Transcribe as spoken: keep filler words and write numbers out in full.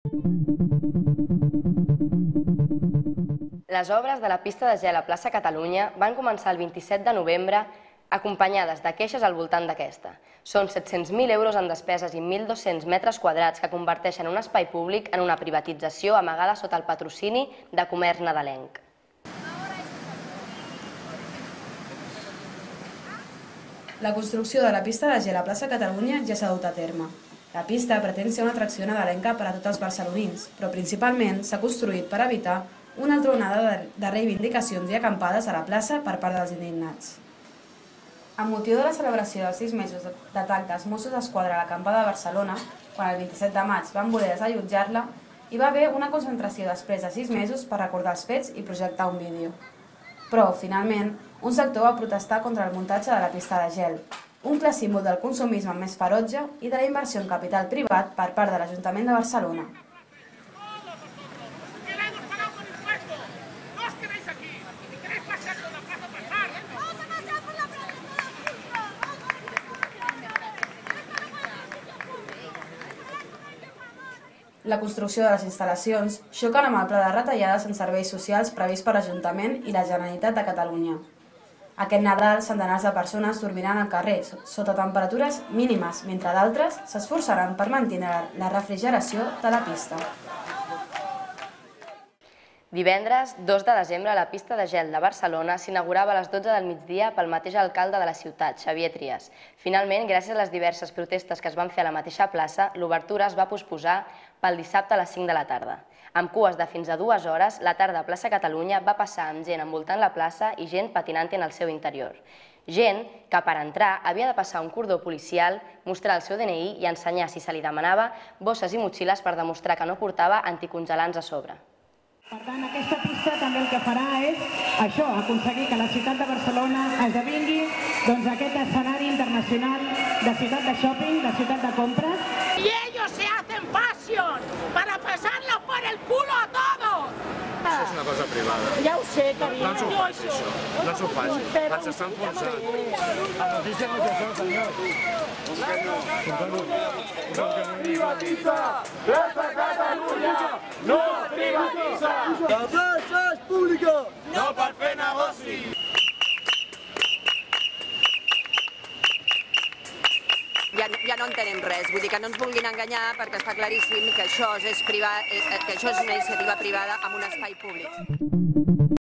Les obres de la pista de gel a plaça Catalunya van començar el vint-i-set de novembre acompanyades de queixes al voltant d'aquesta. Són set-cents mil euros en despeses i mil dos-cents metres quadrats que converteixen un espai públic en una privatització amagada sota el patrocini de comerç nadalenc. La construcció de la pista de gel a plaça Catalunya ja s'ha dut a terme. La pista pretén ser una atracció nadalenca per a tots els barcelonins, però principalment s'ha construït per evitar una altra onada de reivindicacions i acampades a la plaça per part dels indignats. Amb motiu de la celebració dels sis mesos d'atac dels Mossos d'Esquadra a l'acampada de Barcelona, quan el vint-i-set de maig van voler desallotjar-la, hi va haver una concentració després de sis mesos per recordar els fets i projectar un vídeo. Però, finalment, un sector va protestar contra el muntatge de la pista de gel, un clar símbol del consumisme més ferotge i de la inversió en capital privat per part de l'Ajuntament de Barcelona. La construcció de les instal·lacions xoquen amb el pla de retallades en serveis socials previst per l'Ajuntament i la Generalitat de Catalunya. Aquest Nadal, centenars de persones dormiran al carrer sota temperatures mínimes, mentre d'altres s'esforçaran per mantenir la refrigeració de la pista. Divendres, dos de desembre, la pista de gel de Barcelona s'inaugurava a les dotze del migdia pel mateix alcalde de la ciutat, Xavier Trias. Finalment, gràcies a les diverses protestes que es van fer a la mateixa plaça, l'obertura es va posposar pel dissabte a les cinc de la tarda. Amb cues de fins a dues hores, la tarda a plaça Catalunya va passar amb gent envoltant la plaça i gent patinant en el seu interior. Gent que per entrar havia de passar un cordó policial, mostrar el seu D N I i ensenyar, si se li demanava, bosses i motxilles per demostrar que no portava anticongelants a sobre. Per tant, aquesta pista també el que farà és això, aconseguir que la ciutat de Barcelona esdevingui aquest escenari internacional de ciutat de shopping, de ciutat de compres. Y ellos se hacen fashion para pasarlo por el culo a todos. Això és una cosa privada. Ja ho sé, carinyo. No ens ho faci, això. No ens ho faci. Ens estan forçant. La notícia no és això, senyor. No privatiza! Plaça Catalunya! No privatiza! La plaça és pública! No per fer negoci! Ja, ja no entenem res, vull dir que no ens vulguin enganyar perquè està claríssim que això és, privat, que això és una iniciativa privada amb un espai públic.